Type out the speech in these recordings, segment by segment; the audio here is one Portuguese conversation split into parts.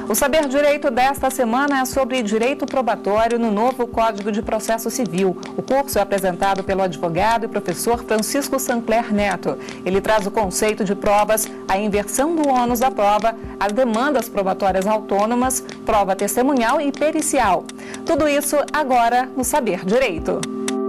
O Saber Direito desta semana é sobre direito probatório no novo Código de Processo Civil. O curso é apresentado pelo advogado e professor Francisco Sancler Neto. Ele traz o conceito de provas, a inversão do ônus da prova, as demandas probatórias autônomas, prova testemunhal e pericial. Tudo isso agora no Saber Direito.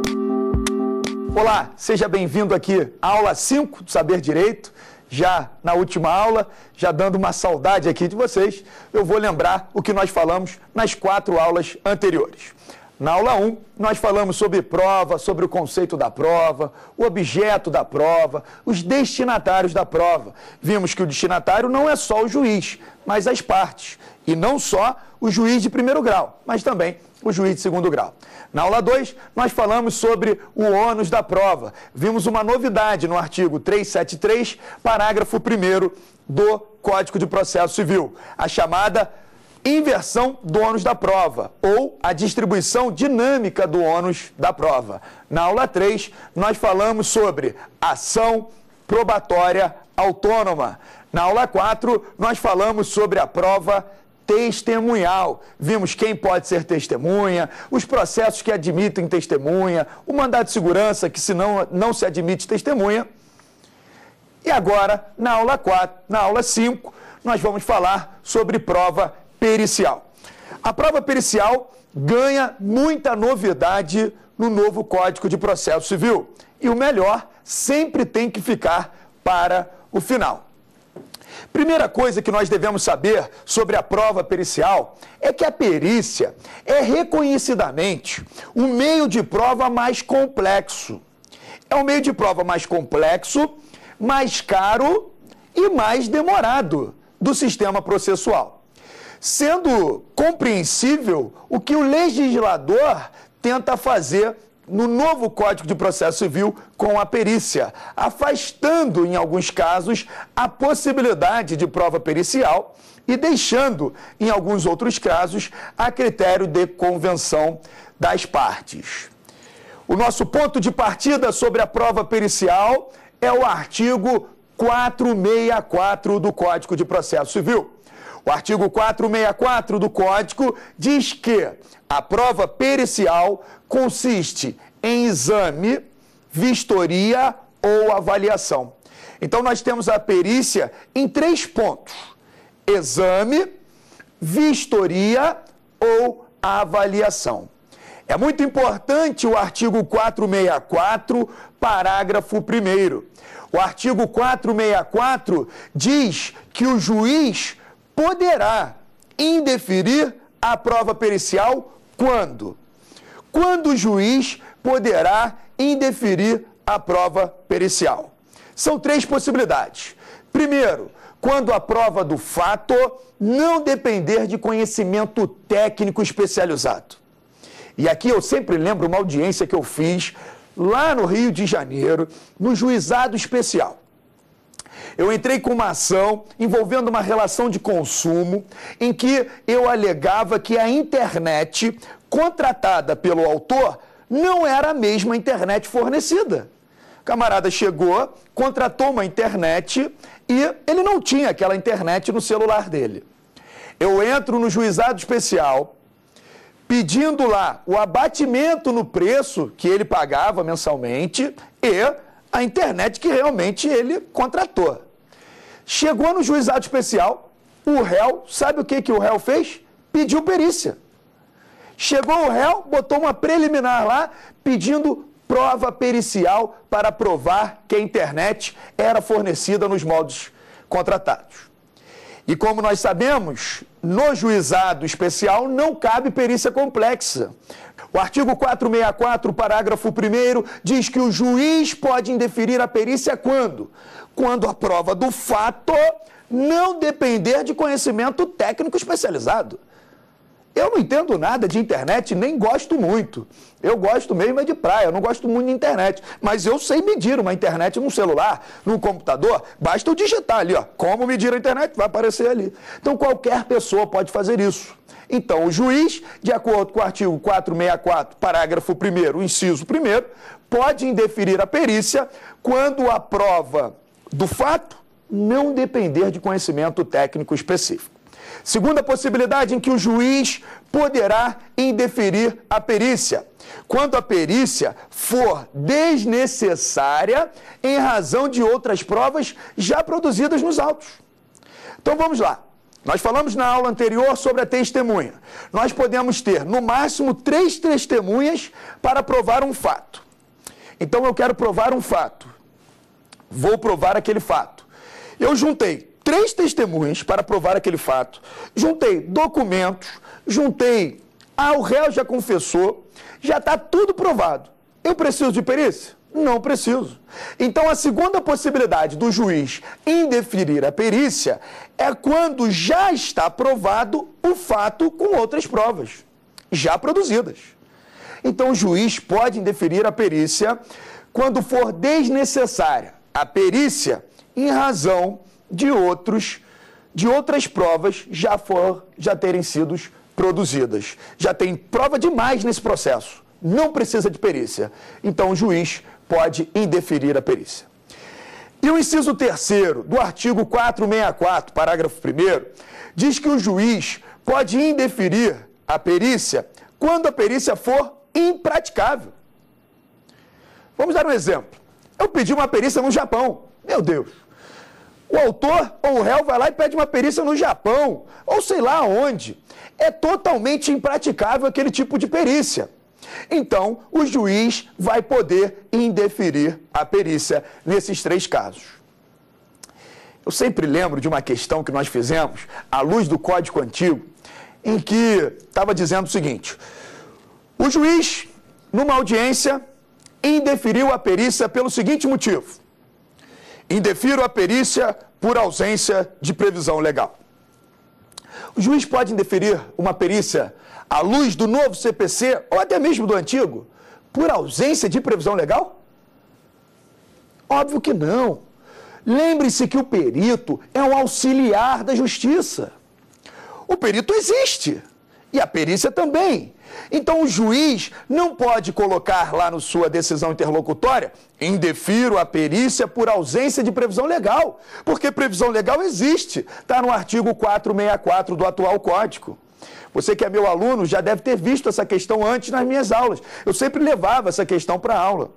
Olá, seja bem-vindo aqui à aula 5 do Saber Direito. Já na última aula, já dando uma saudade aqui de vocês, eu vou lembrar o que nós falamos nas 4 aulas anteriores. Na aula 1, nós falamos sobre prova, sobre o conceito da prova, o objeto da prova, os destinatários da prova. Vimos que o destinatário não é só o juiz, mas as partes. E não só o juiz de primeiro grau, mas também o juiz de segundo grau. Na aula 2, nós falamos sobre o ônus da prova. Vimos uma novidade no artigo 373, parágrafo 1º do Código de Processo Civil, a chamada inversão do ônus da prova, ou a distribuição dinâmica do ônus da prova. Na aula 3, nós falamos sobre ação probatória autônoma. Na aula 4, nós falamos sobre a prova testemunhal. Vimos quem pode ser testemunha, os processos que admitem testemunha, o mandado de segurança, que se não se admite testemunha. E agora, na aula 4, na aula 5, nós vamos falar sobre prova pericial. A prova pericial ganha muita novidade no novo Código de Processo Civil. E o melhor sempre tem que ficar para o final. Primeira coisa que nós devemos saber sobre a prova pericial é que a perícia é reconhecidamente o meio de prova mais complexo. É um meio de prova mais complexo, mais caro e mais demorado do sistema processual. Sendo compreensível o que o legislador tenta fazer no novo Código de Processo Civil com a perícia, afastando, em alguns casos, a possibilidade de prova pericial e deixando, em alguns outros casos, a critério de convenção das partes. O nosso ponto de partida sobre a prova pericial é o artigo 464 do Código de Processo Civil. O artigo 464 do Código diz que a prova pericial consiste em exame, vistoria ou avaliação. Então, nós temos a perícia em 3 pontos: exame, vistoria ou avaliação. É muito importante o artigo 464, parágrafo 1º. O artigo 464 diz que o juiz poderá indeferir a prova pericial quando? Quando o juiz poderá indeferir a prova pericial. São 3 possibilidades. Primeiro, quando a prova do fato não depender de conhecimento técnico especializado. E aqui eu sempre lembro uma audiência que eu fiz lá no Rio de Janeiro, no Juizado Especial. Eu entrei com uma ação envolvendo uma relação de consumo em que eu alegava que a internet contratada pelo autor não era a mesma internet fornecida. O camarada chegou, contratou uma internet e ele não tinha aquela internet no celular dele. Eu entro no Juizado Especial pedindo lá o abatimento no preço que ele pagava mensalmente e a internet que realmente ele contratou. Chegou no Juizado Especial, o réu, sabe o que o réu fez? Pediu perícia. Chegou o réu, botou uma preliminar lá, pedindo prova pericial para provar que a internet era fornecida nos moldes contratados. E como nós sabemos, no Juizado Especial não cabe perícia complexa. O artigo 464, parágrafo 1º, diz que o juiz pode indeferir a perícia quando? Quando a prova do fato não depender de conhecimento técnico especializado. Eu não entendo nada de internet, nem gosto muito. Eu gosto mesmo é de praia, eu não gosto muito de internet. Mas eu sei medir uma internet num celular, num computador. Basta eu digitar ali, ó, como medir a internet, vai aparecer ali. Então qualquer pessoa pode fazer isso. Então o juiz, de acordo com o artigo 464, parágrafo 1º, inciso 1º, pode indeferir a perícia quando a prova do fato não depender de conhecimento técnico específico. Segunda possibilidade em que o juiz poderá indeferir a perícia, quando a perícia for desnecessária em razão de outras provas já produzidas nos autos. Então vamos lá. Nós falamos na aula anterior sobre a testemunha. Nós podemos ter, no máximo, 3 testemunhas para provar um fato. Então eu quero provar um fato. Vou provar aquele fato. Eu juntei 3 testemunhas para provar aquele fato. Juntei documentos, juntei... o réu já confessou, já está tudo provado. Eu preciso de perícia? Não preciso. Então, a segunda possibilidade do juiz indeferir a perícia é quando já está provado o fato com outras provas, já produzidas. Então, o juiz pode indeferir a perícia quando for desnecessária a perícia em razão de outras provas já terem sido produzidas. Já tem prova demais nesse processo. Não precisa de perícia. Então, o juiz pode indeferir a perícia. E o inciso 3º do artigo 464, parágrafo 1º, diz que o juiz pode indeferir a perícia quando a perícia for impraticável. Vamos dar um exemplo. Eu pedi uma perícia no Japão. Meu Deus. O autor ou o réu vai lá e pede uma perícia no Japão, ou sei lá onde. É totalmente impraticável aquele tipo de perícia. Então, o juiz vai poder indeferir a perícia nesses 3 casos. Eu sempre lembro de uma questão que nós fizemos, à luz do Código Antigo, em que estava dizendo o seguinte: o juiz, numa audiência, indeferiu a perícia pelo seguinte motivo: indefiro a perícia por ausência de previsão legal. O juiz pode indeferir uma perícia à luz do novo CPC, ou até mesmo do antigo, por ausência de previsão legal? Óbvio que não. Lembre-se que o perito é um auxiliar da justiça. O perito existe, e a perícia também. Então o juiz não pode colocar lá na sua decisão interlocutória: indefiro a perícia por ausência de previsão legal, porque previsão legal existe, está no artigo 464 do atual Código. Você que é meu aluno já deve ter visto essa questão antes nas minhas aulas. Eu sempre levava essa questão para a aula.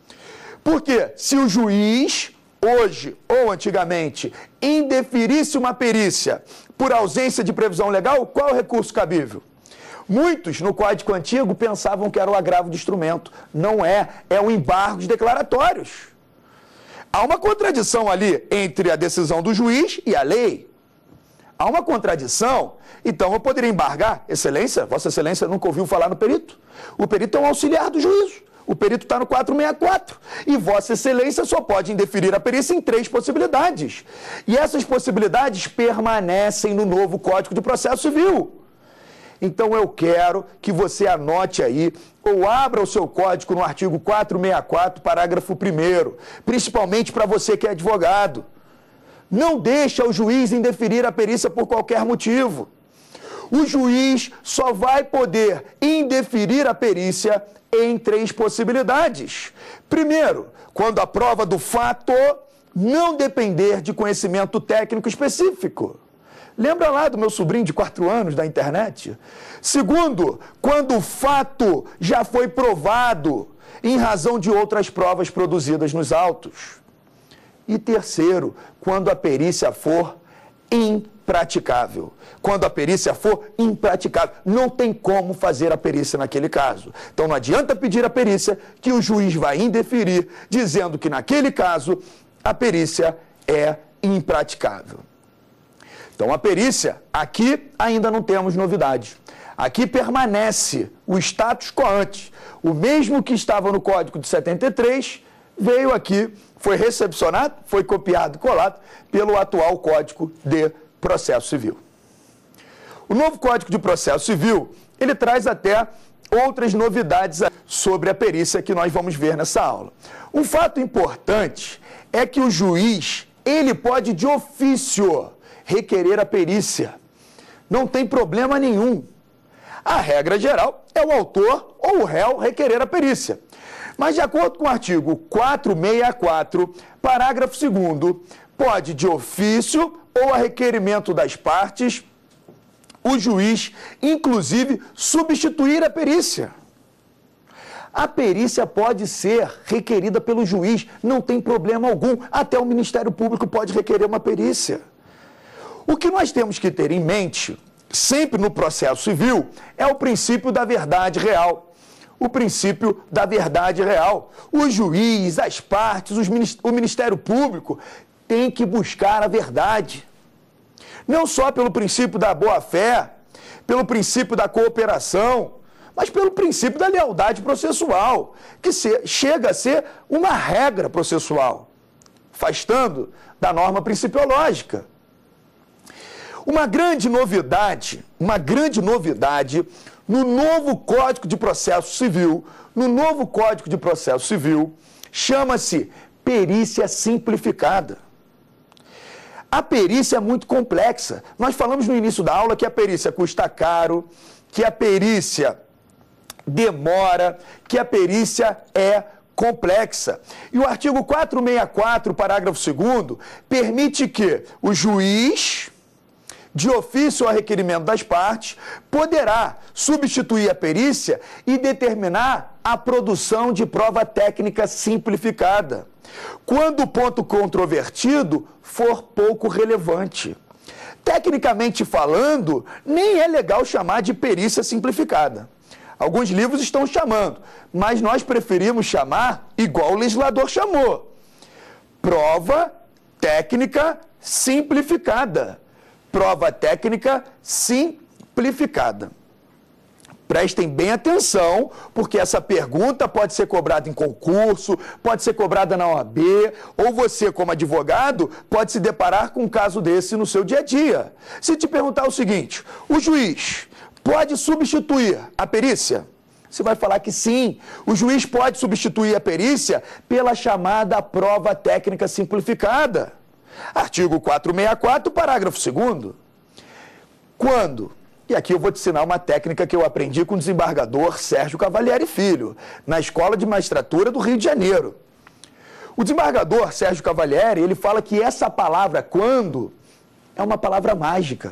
Porque se o juiz, hoje ou antigamente, indeferisse uma perícia por ausência de previsão legal, qual é o recurso cabível? Muitos no Código Antigo pensavam que era o agravo de instrumento. Não é, é o embargo de declaratórios. Há uma contradição ali entre a decisão do juiz e a lei. Há uma contradição, então eu poderia embargar. Excelência, Vossa Excelência nunca ouviu falar no perito? O perito é um auxiliar do juízo. O perito está no 464. E Vossa Excelência só pode indeferir a perícia em 3 possibilidades. E essas possibilidades permanecem no novo Código de Processo Civil. Então eu quero que você anote aí, ou abra o seu código no artigo 464, parágrafo 1º, principalmente para você que é advogado. Não deixa o juiz indeferir a perícia por qualquer motivo. O juiz só vai poder indeferir a perícia em 3 possibilidades. Primeiro, quando a prova do fato não depender de conhecimento técnico específico. Lembra lá do meu sobrinho de 4 anos da internet? Segundo, quando o fato já foi provado em razão de outras provas produzidas nos autos. E terceiro, quando a perícia for impraticável. Quando a perícia for impraticável, não tem como fazer a perícia naquele caso. Então não adianta pedir a perícia que o juiz vai indeferir, dizendo que naquele caso a perícia é impraticável. Então a perícia, aqui ainda não temos novidades. Aqui permanece o status quo ante. O mesmo que estava no Código de 73 veio aqui, foi recepcionado, foi copiado e colado pelo atual Código de Processo Civil. O novo Código de Processo Civil, ele traz até outras novidades sobre a perícia que nós vamos ver nessa aula. Um fato importante é que o juiz, ele pode de ofício requerer a perícia. Não tem problema nenhum. A regra geral é o autor ou o réu requerer a perícia. Mas, de acordo com o artigo 464, parágrafo 2º, pode, de ofício ou a requerimento das partes, o juiz, inclusive, substituir a perícia. A perícia pode ser requerida pelo juiz, não tem problema algum. Até o Ministério Público pode requerer uma perícia. O que nós temos que ter em mente, sempre no processo civil, é o princípio da verdade real. O princípio da verdade real. O juiz, as partes, o Ministério Público tem que buscar a verdade. Não só pelo princípio da boa-fé, pelo princípio da cooperação, mas pelo princípio da lealdade processual, que chega a ser uma regra processual, afastando da norma principiológica. Uma grande novidade no novo Código de Processo Civil, chama-se perícia simplificada. A perícia é muito complexa. Nós falamos no início da aula que a perícia custa caro, que a perícia demora, que a perícia é complexa. E o artigo 464, parágrafo 2º, permite que o juiz, de ofício a requerimento das partes, poderá substituir a perícia e determinar a produção de prova técnica simplificada, quando o ponto controvertido for pouco relevante. Tecnicamente falando, nem é legal chamar de perícia simplificada. Alguns livros estão chamando, mas nós preferimos chamar igual o legislador chamou: prova técnica simplificada. Prova técnica simplificada. Prestem bem atenção, porque essa pergunta pode ser cobrada em concurso, pode ser cobrada na OAB, ou você, como advogado, pode se deparar com um caso desse no seu dia a dia. Se te perguntar o seguinte: o juiz pode substituir a perícia? Você vai falar que sim, o juiz pode substituir a perícia pela chamada prova técnica simplificada. Artigo 464, parágrafo 2º. Quando? E aqui eu vou te ensinar uma técnica que eu aprendi com o desembargador Sérgio Cavalieri Filho, na Escola de Magistratura do Rio de Janeiro. O desembargador Sérgio Cavalieri, ele fala que essa palavra quando é uma palavra mágica.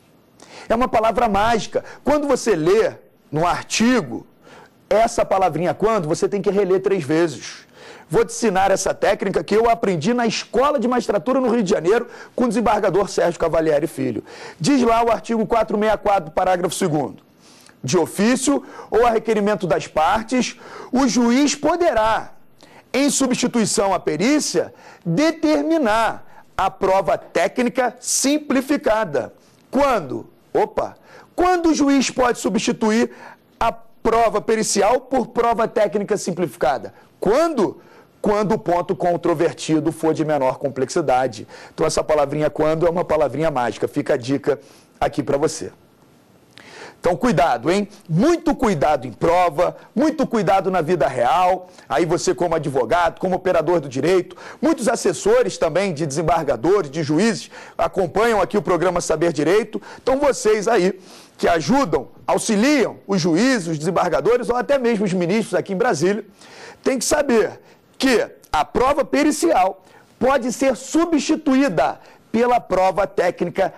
É uma palavra mágica. Quando você lê no artigo essa palavrinha quando, você tem que reler 3 vezes. Vou te ensinar essa técnica que eu aprendi na Escola de Magistratura no Rio de Janeiro com o desembargador Sérgio Cavalieri Filho. Diz lá o artigo 464, parágrafo 2º. De ofício ou a requerimento das partes, o juiz poderá, em substituição à perícia, determinar a prova técnica simplificada. Quando? Quando o juiz pode substituir a prova pericial por prova técnica simplificada? Quando o ponto controvertido for de menor complexidade. Então, essa palavrinha quando é uma palavrinha mágica. Fica a dica aqui para você. Então, cuidado, hein? Muito cuidado em prova, muito cuidado na vida real. Aí você, como advogado, como operador do direito, muitos assessores também de desembargadores, de juízes, acompanham aqui o programa Saber Direito. Então, vocês aí que ajudam, auxiliam os juízes, os desembargadores ou até mesmo os ministros aqui em Brasília, tem que saber que a prova pericial pode ser substituída pela prova técnica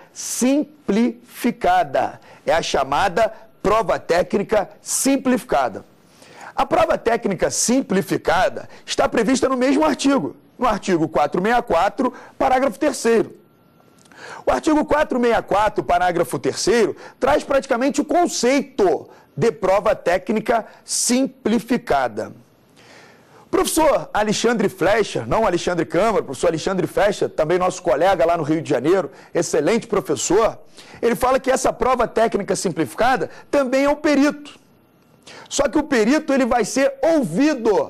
simplificada. É a chamada prova técnica simplificada. A prova técnica simplificada está prevista no mesmo artigo, no artigo 464, parágrafo 3º. O artigo 464, parágrafo 3º, traz praticamente o conceito de prova técnica simplificada. Professor Alexandre Flecha, não Alexandre Câmara, professor Alexandre Flecha, também nosso colega lá no Rio de Janeiro, excelente professor, ele fala que essa prova técnica simplificada também é um perito. Só que o perito ele vai ser ouvido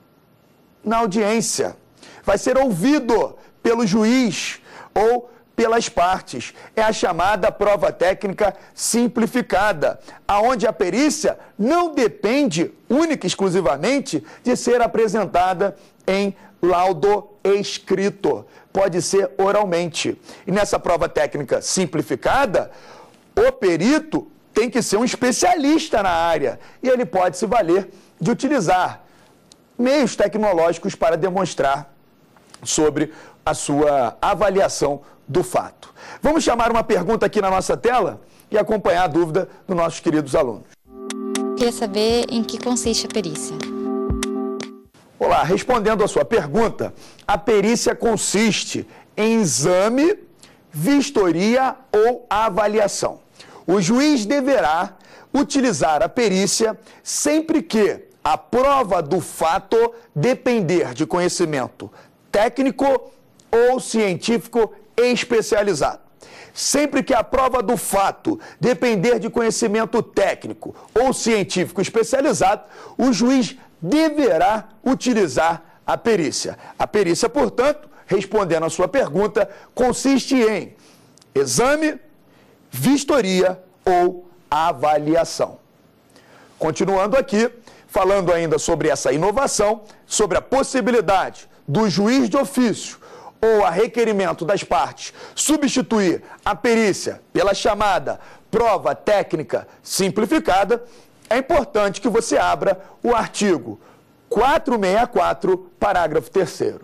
na audiência, vai ser ouvido pelo juiz ou pelas partes. É a chamada prova técnica simplificada, aonde a perícia não depende única e exclusivamente de ser apresentada em laudo escrito. Pode ser oralmente. E nessa prova técnica simplificada, o perito tem que ser um especialista na área e ele pode se valer de utilizar meios tecnológicos para demonstrar sobre a sua avaliação do fato. Vamos chamar uma pergunta aqui na nossa tela e acompanhar a dúvida dos nossos queridos alunos. Queria saber em que consiste a perícia. Olá, respondendo a sua pergunta, a perícia consiste em exame, vistoria ou avaliação. O juiz deverá utilizar a perícia sempre que a prova do fato depender de conhecimento técnico ou científico especializado. Sempre que a prova do fato depender de conhecimento técnico ou científico especializado, o juiz deverá utilizar a perícia. A perícia, portanto, respondendo a sua pergunta, consiste em exame, vistoria ou avaliação. Continuando aqui, falando ainda sobre essa inovação, sobre a possibilidade do juiz de ofício ou a requerimento das partes substituir a perícia pela chamada prova técnica simplificada, é importante que você abra o artigo 464, parágrafo 3º.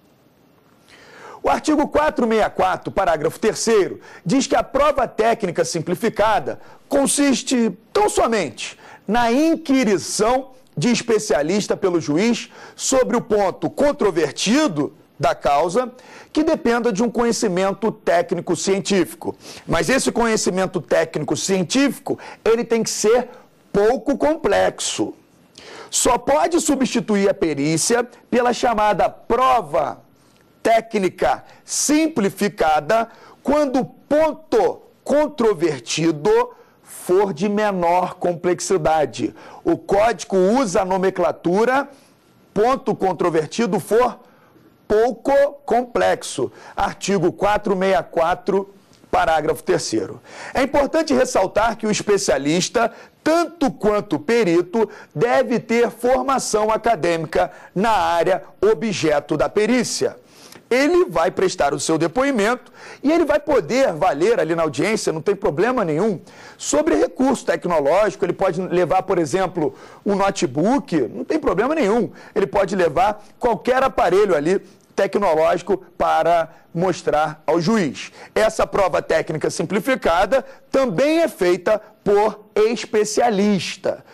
O artigo 464, parágrafo 3º, diz que a prova técnica simplificada consiste tão somente na inquirição de especialista pelo juiz sobre o ponto controvertido da causa que dependa de um conhecimento técnico-científico. Mas esse conhecimento técnico-científico, ele tem que ser pouco complexo. Só pode substituir a perícia pela chamada prova técnica simplificada quando o ponto controvertido for de menor complexidade. O código usa a nomenclatura ponto controvertido for pouco complexo. Artigo 464, parágrafo 3º. É importante ressaltar que o especialista, tanto quanto o perito, deve ter formação acadêmica na área objeto da perícia. Ele vai prestar o seu depoimento e ele vai poder valer ali na audiência, não tem problema nenhum, sobre recurso tecnológico. Ele pode levar, por exemplo, um notebook, não tem problema nenhum. Ele pode levar qualquer aparelho ali tecnológico para mostrar ao juiz. Essa prova técnica simplificada também é feita por especialista.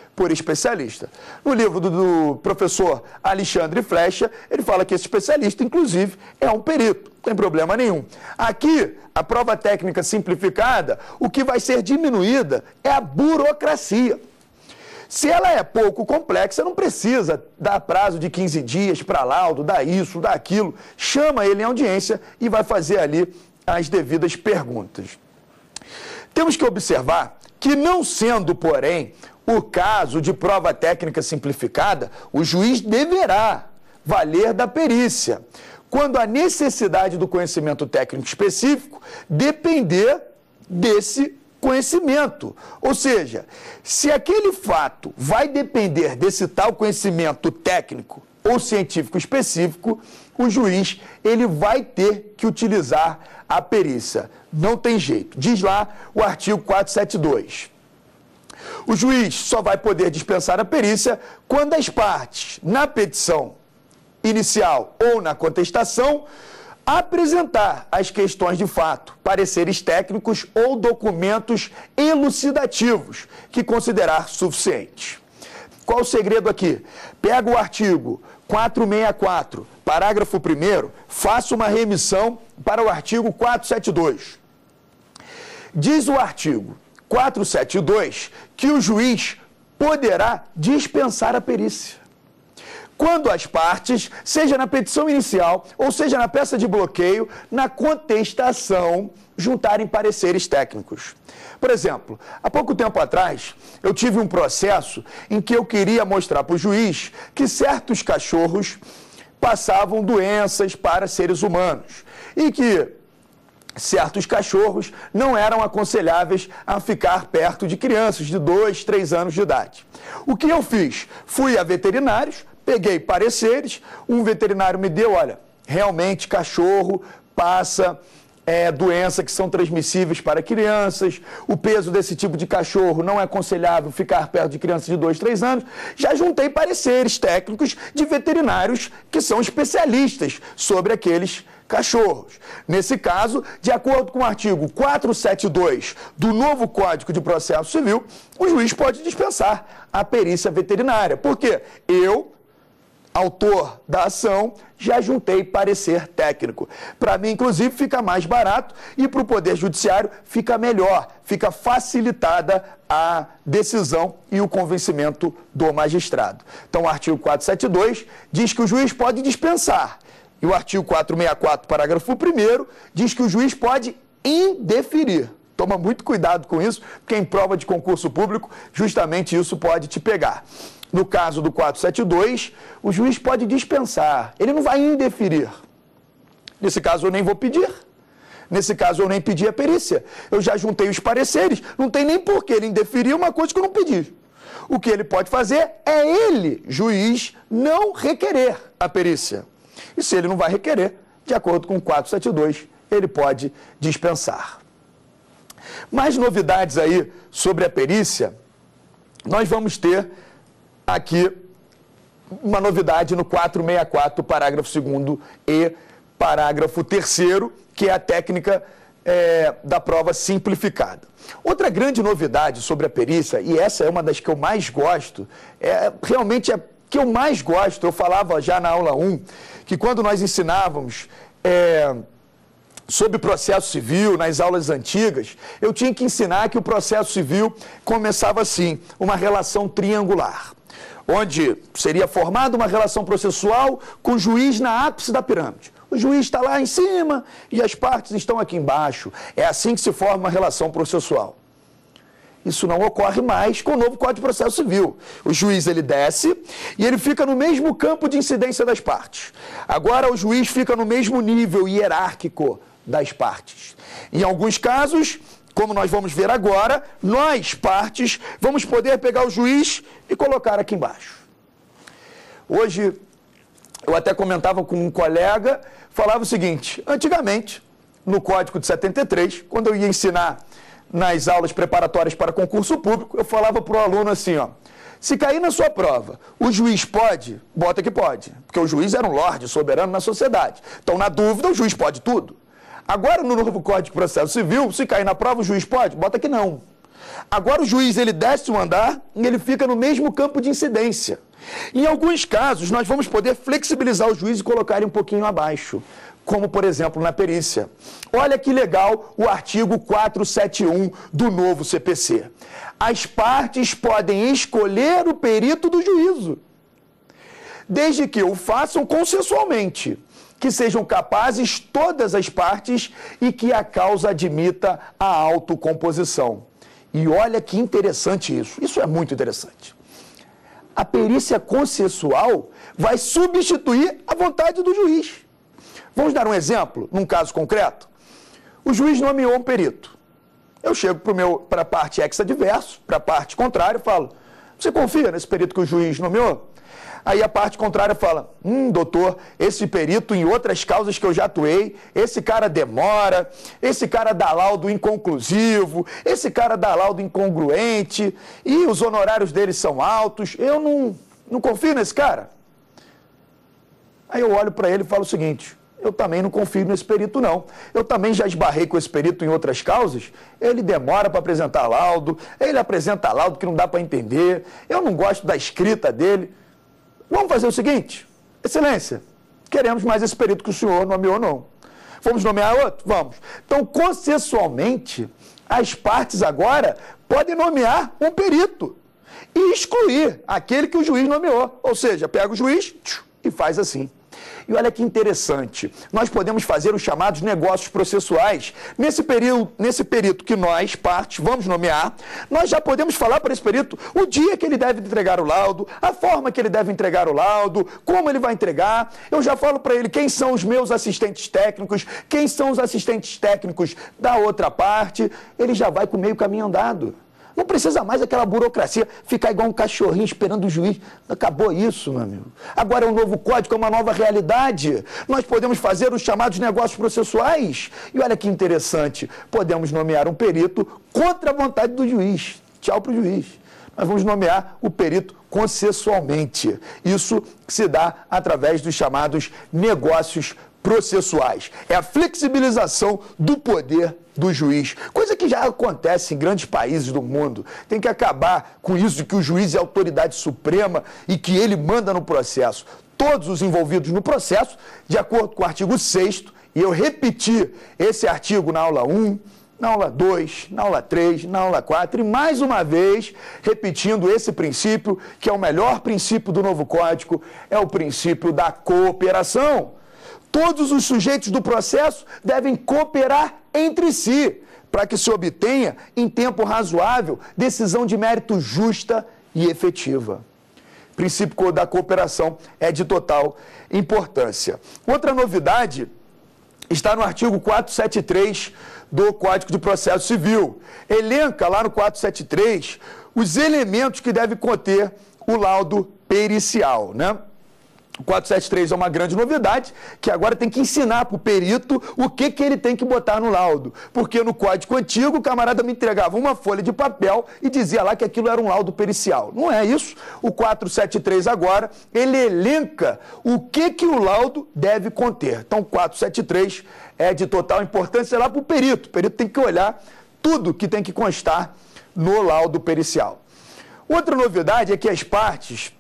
No livro do professor Alexandre Flecha, ele fala que esse especialista, inclusive, é um perito. Não tem problema nenhum. Aqui, a prova técnica simplificada, o que vai ser diminuída é a burocracia. Se ela é pouco complexa, não precisa dar prazo de 15 dias para laudo, dar isso, dar aquilo. Chama ele em audiência e vai fazer ali as devidas perguntas. Temos que observar que, não sendo, porém, o caso de prova técnica simplificada, o juiz deverá valer da perícia, quando a necessidade do conhecimento técnico específico depender desse conhecimento. Ou seja, se aquele fato vai depender desse tal conhecimento técnico ou científico específico, o juiz ele vai ter que utilizar a perícia. Não tem jeito. Diz lá o artigo 472. O juiz só vai poder dispensar a perícia quando as partes, na petição inicial ou na contestação, apresentar as questões de fato, pareceres técnicos ou documentos elucidativos que considerar suficientes. Qual o segredo aqui? Pega o artigo 464, parágrafo 1º, faça uma remissão para o artigo 472. Diz o artigo 472 que o juiz poderá dispensar a perícia quando as partes, seja na petição inicial ou seja na peça de bloqueio, na contestação, juntarem pareceres técnicos. Por exemplo, há pouco tempo atrás, eu tive um processo em que eu queria mostrar para o juiz que certos cachorros passavam doenças para seres humanos e que certos cachorros não eram aconselháveis a ficar perto de crianças de 2, 3 anos de idade. O que eu fiz? Fui a veterinários, peguei pareceres, um veterinário me deu, olha, realmente cachorro passa doenças que são transmissíveis para crianças, o peso desse tipo de cachorro não é aconselhável ficar perto de crianças de 2, 3 anos. Já juntei pareceres técnicos de veterinários que são especialistas sobre aqueles cachorros. Nesse caso, de acordo com o artigo 472 do novo Código de Processo Civil, o juiz pode dispensar a perícia veterinária. Por quê? Eu, autor da ação, já juntei parecer técnico. Para mim, inclusive, fica mais barato e para o Poder Judiciário fica melhor, fica facilitada a decisão e o convencimento do magistrado. Então, o artigo 472 diz que o juiz pode dispensar. E o artigo 464, parágrafo 1º, diz que o juiz pode indeferir. Toma muito cuidado com isso, porque em prova de concurso público, justamente isso pode te pegar. No caso do 472, o juiz pode dispensar, ele não vai indeferir. Nesse caso, eu nem vou pedir. Nesse caso, eu nem pedi a perícia. Eu já juntei os pareceres, não tem nem por que ele indeferir uma coisa que eu não pedi. O que ele pode fazer é ele, juiz, não requerer a perícia. E se ele não vai requerer, de acordo com o 472, ele pode dispensar. Mais novidades aí sobre a perícia, nós vamos ter aqui uma novidade no 464, parágrafo 2º e parágrafo 3º, que é a técnica da prova simplificada. Outra grande novidade sobre a perícia, e essa é uma das que eu mais gosto, realmente é que eu mais gosto, eu falava já na aula 1, que quando nós ensinávamos sobre processo civil, nas aulas antigas, eu tinha que ensinar que o processo civil começava assim, uma relação triangular, onde seria formada uma relação processual com o juiz na ápice da pirâmide. O juiz está lá em cima e as partes estão aqui embaixo. É assim que se forma uma relação processual. Isso não ocorre mais com o novo Código de Processo Civil. O juiz, ele desce e ele fica no mesmo campo de incidência das partes. Agora, o juiz fica no mesmo nível hierárquico das partes. Em alguns casos, como nós vamos ver agora, nós, partes, vamos poder pegar o juiz e colocar aqui embaixo. Hoje, eu até comentava com um colega, falava o seguinte: antigamente, no Código de 73, quando eu ia ensinar nas aulas preparatórias para concurso público, eu falava para o aluno assim, ó, se cair na sua prova, o juiz pode? Bota que pode, porque o juiz era um lorde soberano na sociedade. Então, na dúvida, o juiz pode tudo. Agora, no novo Código de Processo Civil, se cair na prova, o juiz pode? Bota que não. Agora, o juiz, ele desce um andar e ele fica no mesmo campo de incidência. Em alguns casos, nós vamos poder flexibilizar o juiz e colocar ele um pouquinho abaixo, como, por exemplo, na perícia. Olha que legal o artigo 471 do novo CPC. As partes podem escolher o perito do juízo, desde que o façam consensualmente, que sejam capazes todas as partes e que a causa admita a autocomposição. E olha que interessante isso. Isso é muito interessante. A perícia consensual vai substituir a vontade do juiz. Vamos dar um exemplo, num caso concreto? O juiz nomeou um perito. Eu chego para a parte ex-adverso, para a parte contrária, e falo: você confia nesse perito que o juiz nomeou? Aí a parte contrária fala: doutor, esse perito em outras causas que eu já atuei, esse cara demora, esse cara dá laudo inconclusivo, esse cara dá laudo incongruente, e os honorários dele são altos, eu não confio nesse cara. Aí eu olho para ele e falo o seguinte: eu também não confio nesse perito, não. Eu também já esbarrei com esse perito em outras causas. Ele demora para apresentar laudo, ele apresenta laudo que não dá para entender, eu não gosto da escrita dele. Vamos fazer o seguinte: excelência, queremos mais esse perito que o senhor nomeou, não. Vamos nomear outro? Vamos. Então, consensualmente, as partes agora podem nomear um perito e excluir aquele que o juiz nomeou. Ou seja, pega o juiz e faz assim. E olha que interessante, nós podemos fazer os chamados negócios processuais. Nesse perito que nós, partes, vamos nomear, nós já podemos falar para esse perito o dia que ele deve entregar o laudo, a forma que ele deve entregar o laudo, como ele vai entregar. Eu já falo para ele quem são os meus assistentes técnicos, quem são os assistentes técnicos da outra parte. Ele já vai com meio caminho andado. Não precisa mais aquela burocracia, ficar igual um cachorrinho esperando o juiz. Acabou isso, meu amigo. Agora é um novo código, é uma nova realidade. Nós podemos fazer os chamados negócios processuais. E olha que interessante, podemos nomear um perito contra a vontade do juiz. Tchau para o juiz. Nós vamos nomear o perito consensualmente. Isso se dá através dos chamados negócios processuais. É a flexibilização do poder do juiz, coisa que já acontece em grandes países do mundo. Tem que acabar com isso de que o juiz é a autoridade suprema e que ele manda no processo. Todos os envolvidos no processo, de acordo com o artigo 6º, e eu repeti esse artigo na aula 1, na aula 2, na aula 3, na aula 4, e mais uma vez, repetindo esse princípio, que é o melhor princípio do novo Código, é o princípio da cooperação. Todos os sujeitos do processo devem cooperar entre si, para que se obtenha, em tempo razoável, decisão de mérito justa e efetiva. O princípio da cooperação é de total importância. Outra novidade está no artigo 473 do Código de Processo Civil. Elenca lá no 473 os elementos que deve conter o laudo pericial, né? O 473 é uma grande novidade, que agora tem que ensinar para o perito o que ele tem que botar no laudo. Porque no Código Antigo, o camarada me entregava uma folha de papel e dizia lá que aquilo era um laudo pericial. Não é isso. O 473 agora, ele elenca o que o laudo deve conter. Então, o 473 é de total importância lá para o perito. O perito tem que olhar tudo que tem que constar no laudo pericial. Outra novidade é que as partes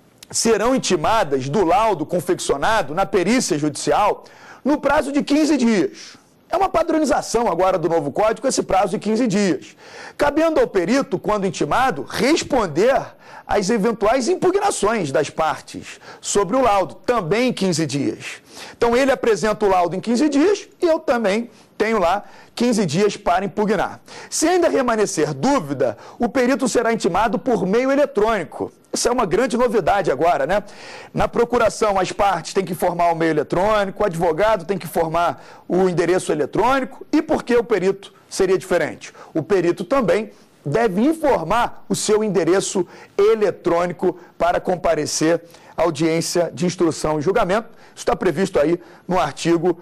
serão intimadas do laudo confeccionado na perícia judicial no prazo de 15 dias. É uma padronização agora do novo Código esse prazo de 15 dias. Cabendo ao perito, quando intimado, responder às eventuais impugnações das partes sobre o laudo, também em 15 dias. Então ele apresenta o laudo em 15 dias e eu também tenho lá 15 dias para impugnar. Se ainda remanescer dúvida, o perito será intimado por meio eletrônico. Isso é uma grande novidade agora, né? Na procuração, as partes têm que formar o meio eletrônico, o advogado tem que formar o endereço eletrônico. E por que o perito seria diferente? O perito também deve informar o seu endereço eletrônico para comparecer à audiência de instrução e julgamento. Isso está previsto aí no artigo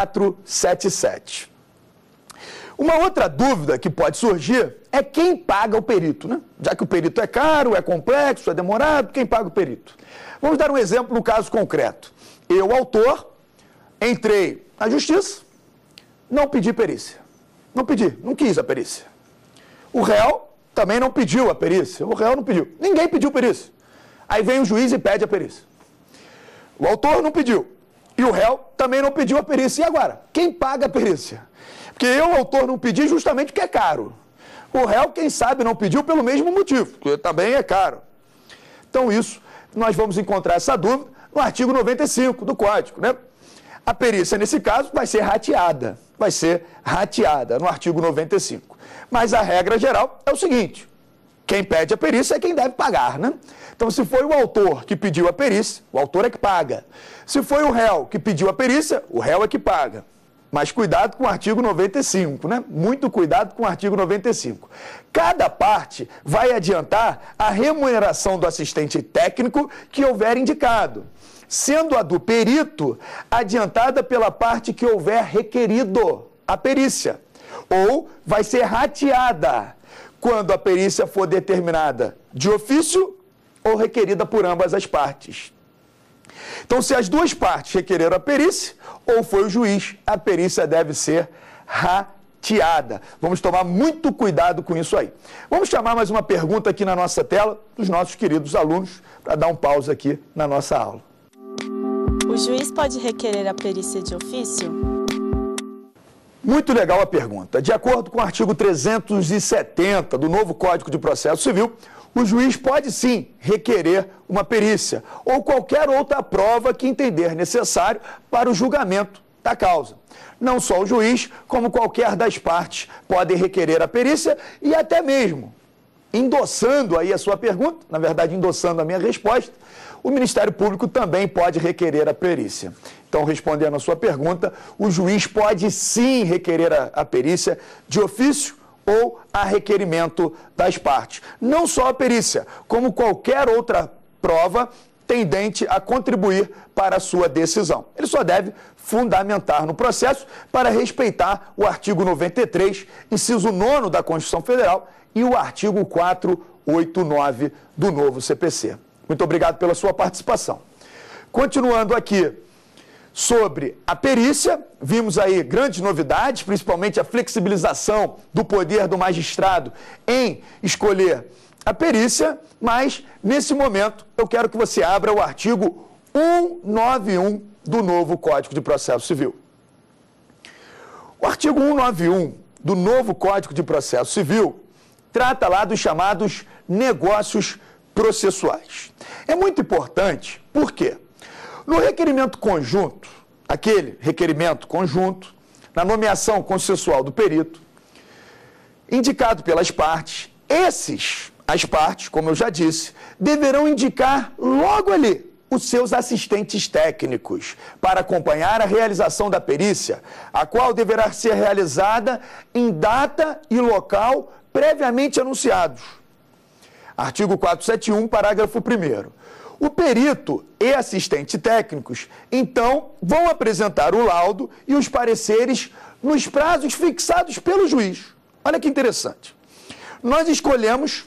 477. Uma outra dúvida que pode surgir é quem paga o perito, né? Já que o perito é caro, é complexo, é demorado, quem paga o perito? Vamos dar um exemplo no caso concreto. Eu, autor, entrei na justiça, não pedi perícia. Não quis a perícia. O réu também não pediu a perícia. O réu não pediu. Ninguém pediu perícia. Aí vem o juiz e pede a perícia. O autor não pediu. E o réu também não pediu a perícia. E agora? Quem paga a perícia? Porque eu, autor, não pedi justamente porque é caro. O réu, quem sabe, não pediu pelo mesmo motivo, porque também é caro. Então, isso, nós vamos encontrar essa dúvida no artigo 95 do Código, né? A perícia, nesse caso, vai ser rateada. Vai ser rateada no artigo 95. Mas a regra geral é o seguinte: quem pede a perícia é quem deve pagar, né? Então, se foi o autor que pediu a perícia, o autor é que paga. Se foi o réu que pediu a perícia, o réu é que paga. Mas cuidado com o artigo 95, né? Muito cuidado com o artigo 95. Cada parte vai adiantar a remuneração do assistente técnico que houver indicado, sendo a do perito adiantada pela parte que houver requerido a perícia, ou vai ser rateada quando a perícia for determinada de ofício ou requerida por ambas as partes. Então, se as duas partes requereram a perícia, ou foi o juiz, a perícia deve ser rateada. Vamos tomar muito cuidado com isso aí. Vamos chamar mais uma pergunta aqui na nossa tela dos nossos queridos alunos, para dar um pause aqui na nossa aula. O juiz pode requerer a perícia de ofício? Muito legal a pergunta. De acordo com o artigo 370 do novo Código de Processo Civil, o juiz pode sim requerer uma perícia ou qualquer outra prova que entender necessário para o julgamento da causa. Não só o juiz, como qualquer das partes podem requerer a perícia e até mesmo, endossando aí a sua pergunta, na verdade endossando a minha resposta, o Ministério Público também pode requerer a perícia. Então, respondendo a sua pergunta, o juiz pode sim requerer a perícia de ofício ou a requerimento das partes. Não só a perícia, como qualquer outra prova tendente a contribuir para a sua decisão. Ele só deve fundamentar no processo para respeitar o artigo 93, inciso 9º da Constituição Federal e o artigo 489 do novo CPC. Muito obrigado pela sua participação. Continuando aqui sobre a perícia, vimos aí grandes novidades, principalmente a flexibilização do poder do magistrado em escolher a perícia, mas nesse momento eu quero que você abra o artigo 191 do novo Código de Processo Civil. O artigo 191 do novo Código de Processo Civil trata lá dos chamados negócios processuais. É muito importante, por quê? No requerimento conjunto, aquele requerimento conjunto, na nomeação consensual do perito, indicado pelas partes, as partes, como eu já disse, deverão indicar logo ali os seus assistentes técnicos para acompanhar a realização da perícia, a qual deverá ser realizada em data e local previamente anunciados. Artigo 471, parágrafo 1º. O perito e assistente técnicos, então, vão apresentar o laudo e os pareceres nos prazos fixados pelo juiz. Olha que interessante. Nós escolhemos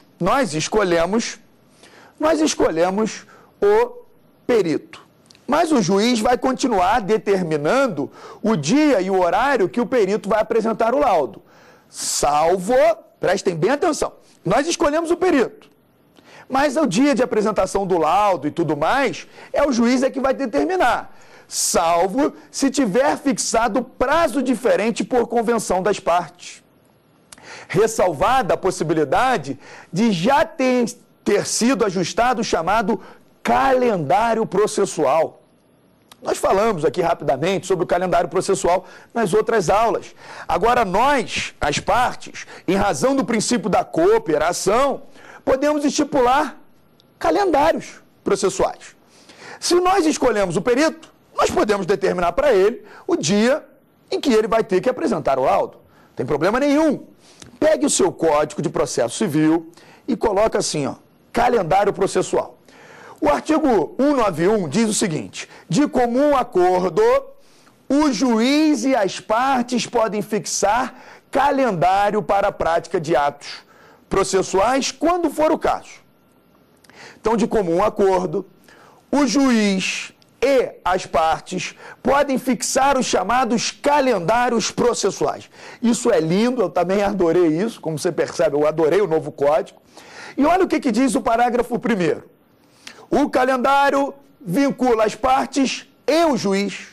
o perito. Mas o juiz vai continuar determinando o dia e o horário que o perito vai apresentar o laudo. Salvo, prestem bem atenção, nós escolhemos o perito. Mas o dia de apresentação do laudo e tudo mais, é o juiz que vai determinar, salvo se tiver fixado prazo diferente por convenção das partes. Ressalvada a possibilidade de já ter sido ajustado o chamado calendário processual. Nós falamos aqui rapidamente sobre o calendário processual nas outras aulas. Agora nós, as partes, em razão do princípio da cooperação, podemos estipular calendários processuais. Se nós escolhemos o perito, nós podemos determinar para ele o dia em que ele vai ter que apresentar o laudo. Não tem problema nenhum. Pegue o seu Código de Processo Civil e coloca assim, ó, calendário processual. O artigo 191 diz o seguinte: de comum acordo, o juiz e as partes podem fixar calendário para a prática de atos processuais quando for o caso. Então, de comum acordo, o juiz e as partes podem fixar os chamados calendários processuais. Isso é lindo, eu também adorei isso, como você percebe, eu adorei o novo código. E olha o que diz o parágrafo 1º. O calendário vincula as partes e o juiz.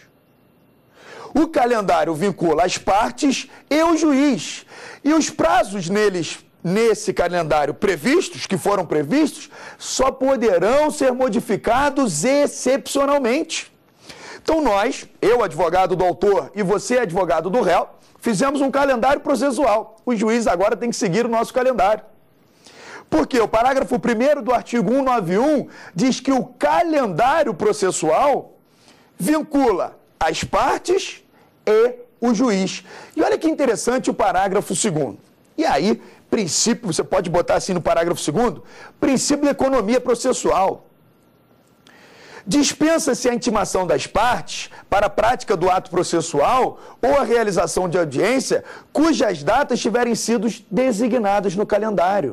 O calendário vincula as partes e o juiz. E os prazos nesse calendário previstos, que foram previstos, só poderão ser modificados excepcionalmente. Então nós, eu advogado do autor e você advogado do réu, fizemos um calendário processual. O juiz agora tem que seguir o nosso calendário. Porque o parágrafo 1º do artigo 191 diz que o calendário processual vincula as partes e o juiz. E olha que interessante o parágrafo 2º. E aí, princípio, você pode botar assim no parágrafo 2º, princípio da economia processual. Dispensa-se a intimação das partes para a prática do ato processual ou a realização de audiência cujas datas tiverem sido designadas no calendário.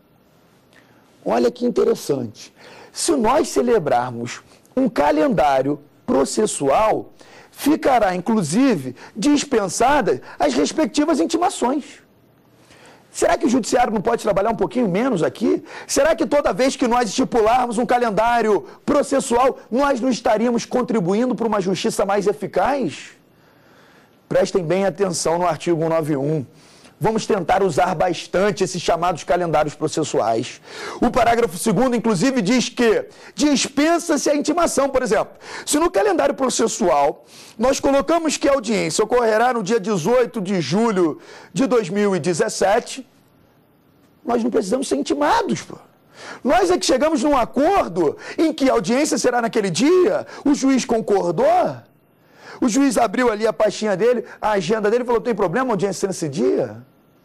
Olha que interessante. Se nós celebrarmos um calendário processual, ficará, inclusive, dispensadas as respectivas intimações. Será que o judiciário não pode trabalhar um pouquinho menos aqui? Será que toda vez que nós estipularmos um calendário processual, nós não estaríamos contribuindo para uma justiça mais eficaz? Prestem bem atenção no artigo 191. Vamos tentar usar bastante esses chamados calendários processuais. O parágrafo 2º, inclusive, diz que dispensa-se a intimação, por exemplo. Se no calendário processual nós colocamos que a audiência ocorrerá no dia 18 de julho de 2017, nós não precisamos ser intimados, pô. Nós é que chegamos num acordo em que a audiência será naquele dia, o juiz concordou, o juiz abriu ali a pastinha dele, a agenda dele, falou, tem problema a audiência nesse dia?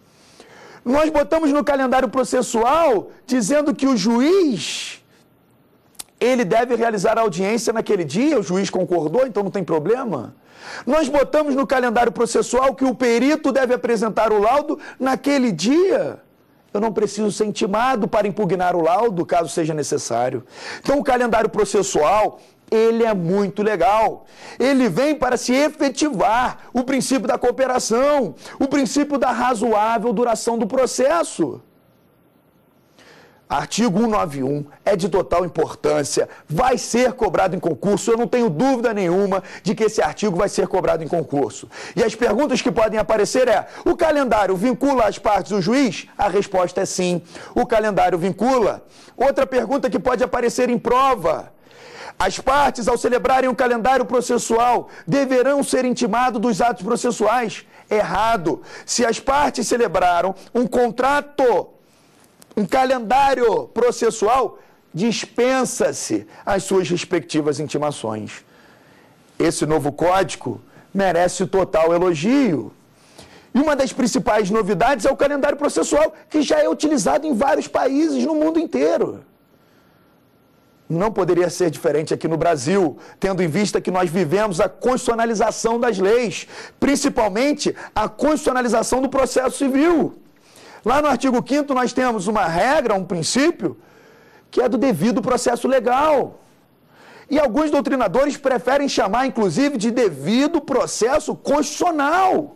Nós botamos no calendário processual dizendo que o juiz, ele deve realizar a audiência naquele dia, o juiz concordou, então não tem problema. Nós botamos no calendário processual que o perito deve apresentar o laudo naquele dia. Eu não preciso ser intimado para impugnar o laudo, caso seja necessário. Então, o calendário processual, ele é muito legal. Ele vem para se efetivar o princípio da cooperação, o princípio da razoável duração do processo. Artigo 191 é de total importância, vai ser cobrado em concurso, eu não tenho dúvida nenhuma de que esse artigo vai ser cobrado em concurso. E as perguntas que podem aparecer é: o calendário vincula as partes do juiz? A resposta é sim, o calendário vincula. Outra pergunta que pode aparecer em prova: as partes, ao celebrarem um calendário processual, deverão ser intimados dos atos processuais? Errado. Se as partes celebraram um contrato, um calendário processual, dispensa-se as suas respectivas intimações. Esse novo código merece total elogio. E uma das principais novidades é o calendário processual, que já é utilizado em vários países no mundo inteiro. Não poderia ser diferente aqui no Brasil, tendo em vista que nós vivemos a constitucionalização das leis, principalmente a constitucionalização do processo civil. Lá no artigo 5º nós temos uma regra, um princípio, que é do devido processo legal. E alguns doutrinadores preferem chamar, inclusive, de devido processo constitucional.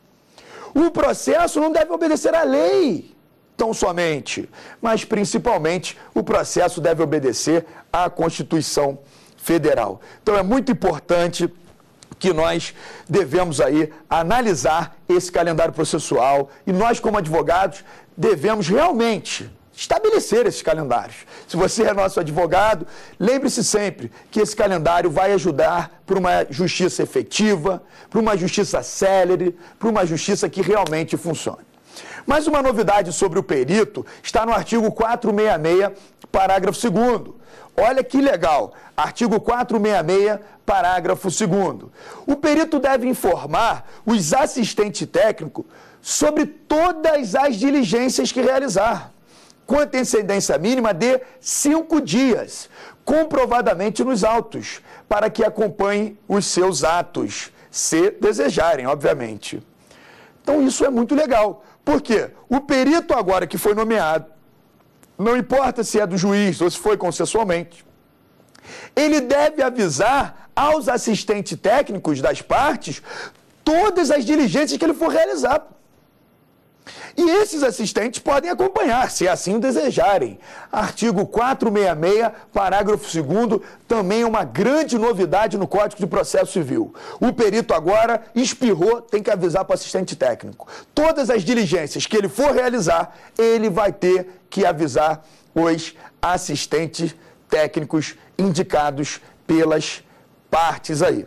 O processo não deve obedecer à lei, tão somente, mas principalmente o processo deve obedecer à Constituição Federal. Então é muito importante que nós devemos aí analisar esse calendário processual e nós, como advogados, devemos realmente estabelecer esses calendários. Se você é nosso advogado, lembre-se sempre que esse calendário vai ajudar para uma justiça efetiva, para uma justiça célere, para uma justiça que realmente funcione. Mais uma novidade sobre o perito está no artigo 466, parágrafo 2º. Olha que legal, artigo 466, parágrafo 2º. O perito deve informar os assistentes técnicos sobre todas as diligências que realizar, com antecedência mínima de 5 dias, comprovadamente nos autos, para que acompanhem os seus atos, se desejarem, obviamente. Então isso é muito legal, porque o perito agora que foi nomeado, não importa se é do juiz ou se foi consensualmente, ele deve avisar aos assistentes técnicos das partes todas as diligências que ele for realizar. E esses assistentes podem acompanhar, se assim o desejarem. Artigo 466, parágrafo 2º, também é uma grande novidade no Código de Processo Civil. O perito agora espirrou, tem que avisar para o assistente técnico. Todas as diligências que ele for realizar, ele vai ter que avisar os assistentes técnicos indicados pelas partes aí.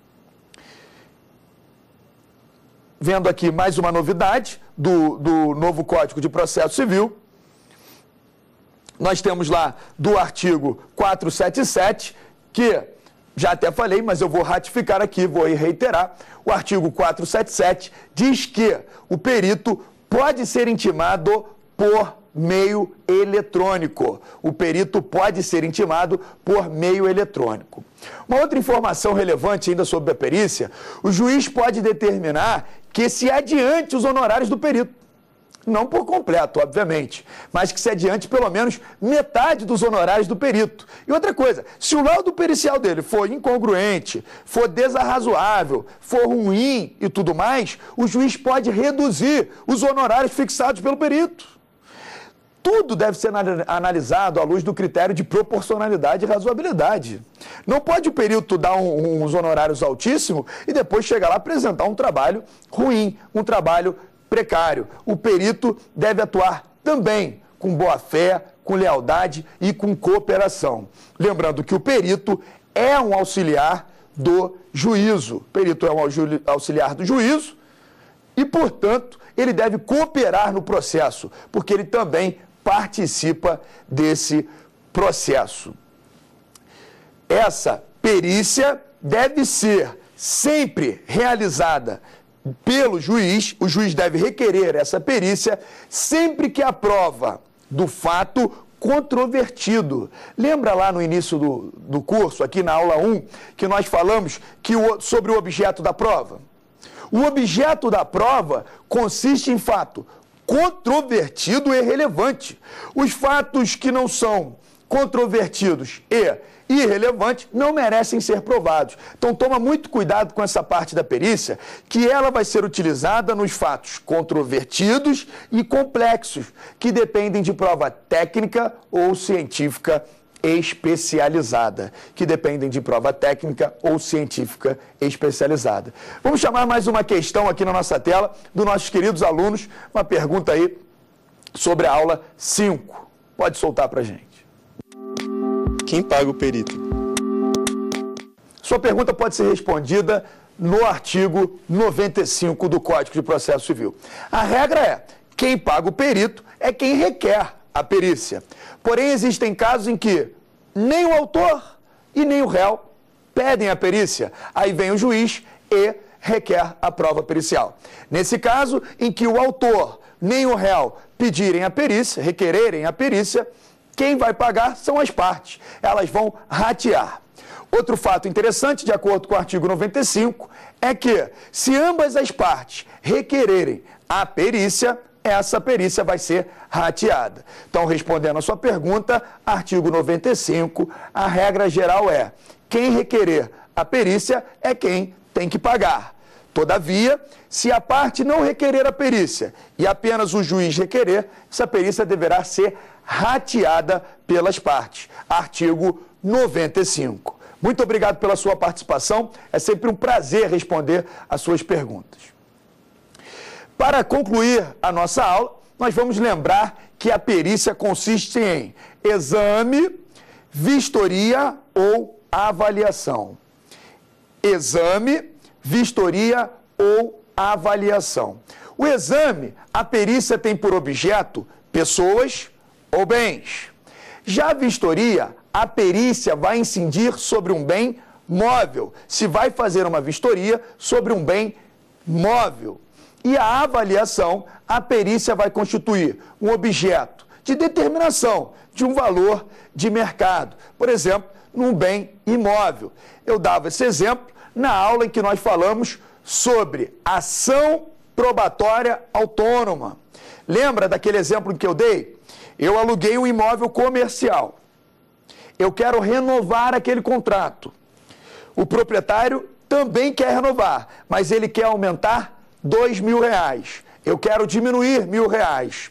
Vendo aqui mais uma novidade do novo Código de Processo Civil, nós temos lá do artigo 477, que já até falei, mas eu vou ratificar aqui, vou reiterar. O artigo 477 diz que o perito pode ser intimado por meio eletrônico. O perito pode ser intimado por meio eletrônico. Uma outra informação relevante ainda sobre a perícia: o juiz pode determinar que se adiante os honorários do perito. Não por completo, obviamente, mas que se adiante pelo menos metade dos honorários do perito. E outra coisa, se o laudo pericial dele for incongruente, for desarrazoável, for ruim e tudo mais, o juiz pode reduzir os honorários fixados pelo perito. Tudo deve ser analisado à luz do critério de proporcionalidade e razoabilidade. Não pode o perito dar uns honorários altíssimos e depois chegar lá e apresentar um trabalho ruim, um trabalho precário. O perito deve atuar também com boa-fé, com lealdade e com cooperação. Lembrando que o perito é um auxiliar do juízo. O perito é um auxiliar do juízo e, portanto, ele deve cooperar no processo, porque ele também participa desse processo. Essa perícia deve ser sempre realizada pelo juiz, o juiz deve requerer essa perícia sempre que a prova do fato controvertido. Lembra lá no início do curso, aqui na aula 1, que nós falamos sobre o objeto da prova? O objeto da prova consiste em fato controvertido e relevante. Os fatos que não são controvertidos e irrelevantes não merecem ser provados. Então toma muito cuidado com essa parte da perícia, que ela vai ser utilizada nos fatos controvertidos e complexos, que dependem de prova técnica ou científica especializada, Vamos chamar mais uma questão aqui na nossa tela, dos nossos queridos alunos, uma pergunta aí sobre a aula 5. Pode soltar pra gente. Quem paga o perito? Sua pergunta pode ser respondida no artigo 95 do Código de Processo Civil. A regra é: quem paga o perito é quem requer a perícia. Porém, existem casos em que nem o autor e nem o réu pedem a perícia. Aí vem o juiz e requer a prova pericial. Nesse caso, em que o autor nem o réu pedirem a perícia, requererem a perícia, quem vai pagar são as partes. Elas vão ratear. Outro fato interessante, de acordo com o artigo 95, é que, se ambas as partes requererem a perícia, essa perícia vai ser rateada. Então, respondendo a sua pergunta, artigo 95, a regra geral é: quem requerer a perícia é quem tem que pagar. Todavia, se a parte não requerer a perícia e apenas o juiz requerer, essa perícia deverá ser rateada pelas partes. Artigo 95. Muito obrigado pela sua participação. É sempre um prazer responder às suas perguntas. Para concluir a nossa aula, nós vamos lembrar que a perícia consiste em exame, vistoria ou avaliação. Exame, vistoria ou avaliação. O exame, a perícia tem por objeto pessoas ou bens. Já a vistoria, a perícia vai incidir sobre um bem móvel, se vai fazer uma vistoria sobre um bem móvel. E a avaliação, a perícia vai constituir um objeto de determinação de um valor de mercado, por exemplo, num bem imóvel. Eu dava esse exemplo na aula em que nós falamos sobre ação probatória autônoma. Lembra daquele exemplo que eu dei? Eu aluguei um imóvel comercial. Eu quero renovar aquele contrato. O proprietário também quer renovar, mas ele quer aumentar R$2.000. Eu quero diminuir R$1.000.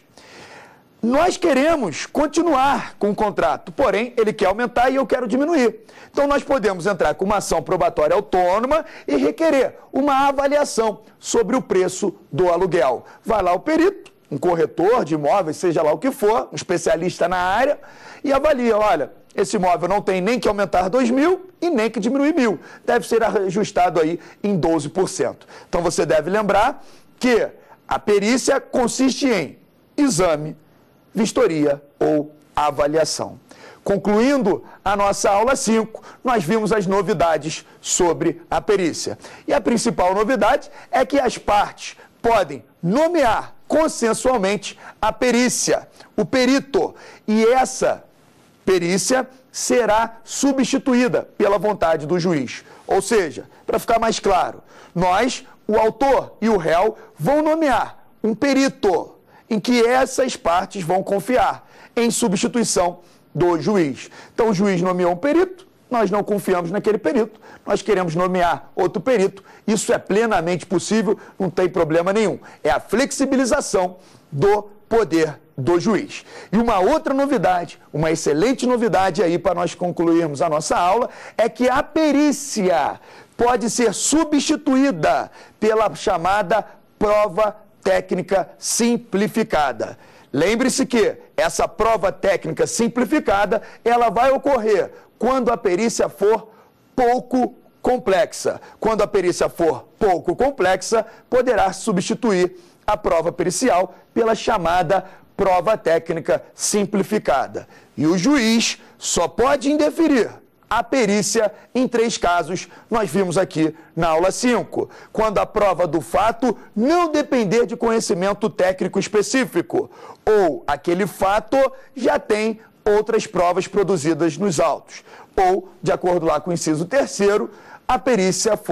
Nós queremos continuar com o contrato, porém ele quer aumentar e eu quero diminuir. Então nós podemos entrar com uma ação probatória autônoma e requerer uma avaliação sobre o preço do aluguel. Vai lá o perito, um corretor de imóveis, seja lá o que for, um especialista na área, e avalia: olha, esse imóvel não tem nem que aumentar R$2.000 e nem que diminuir R$1.000. Deve ser ajustado aí em 12%. Então você deve lembrar que a perícia consiste em exame, vistoria ou avaliação. Concluindo a nossa aula 5, nós vimos as novidades sobre a perícia. E a principal novidade é que as partes podem nomear consensualmente a perícia, o perito, e essa perícia será substituída pela vontade do juiz. Ou seja, para ficar mais claro, nós, o autor e o réu, vão nomear um perito em que essas partes vão confiar, em substituição do juiz. Então o juiz nomeou um perito, nós não confiamos naquele perito, nós queremos nomear outro perito, isso é plenamente possível, não tem problema nenhum. É a flexibilização do poder do juiz. E uma outra novidade, uma excelente novidade aí para nós concluirmos a nossa aula, é que a perícia pode ser substituída pela chamada prova técnica simplificada. Lembre-se que essa prova técnica simplificada, ela vai ocorrer quando a perícia for pouco complexa. Quando a perícia for pouco complexa, poderá substituir a prova pericial pela chamada prova técnica simplificada. E o juiz só pode indeferir a perícia em 3 casos, nós vimos aqui na aula 5. Quando a prova do fato não depender de conhecimento técnico específico, ou aquele fato já tem outras provas produzidas nos autos, ou, de acordo lá com o inciso 3º, a perícia for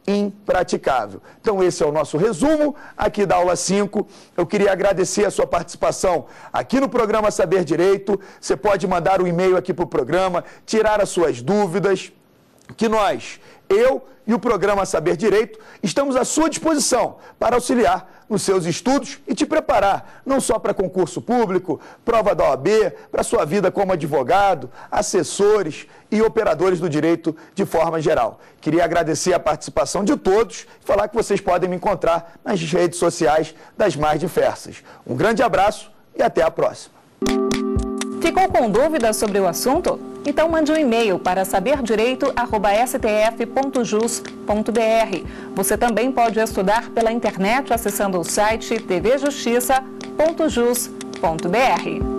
impraticável. Então esse é o nosso resumo aqui da aula 5. Eu queria agradecer a sua participação aqui no programa Saber Direito. Você pode mandar um e-mail aqui para o programa, tirar as suas dúvidas, que nós, eu e o programa Saber Direito, estamos à sua disposição para auxiliar nos seus estudos e te preparar não só para concurso público, prova da OAB, para a sua vida como advogado, assessores e operadores do direito de forma geral. Queria agradecer a participação de todos e falar que vocês podem me encontrar nas redes sociais das mais diversas. Um grande abraço e até a próxima. Ficou com dúvidas sobre o assunto? Então mande um e-mail para saberdireito@stf.jus.br. Você também pode estudar pela internet acessando o site tvjustiça.jus.br.